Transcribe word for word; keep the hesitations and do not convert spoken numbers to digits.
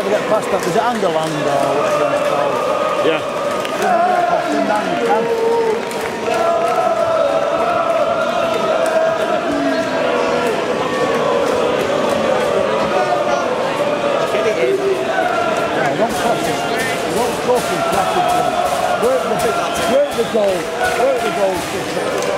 ever get past that, there's Angerland or whatever it's called. Yeah. You never get past them, now you can. Yeah, don't cross it. Don't cross it, cross it. Work the big, work the goal, work the goal.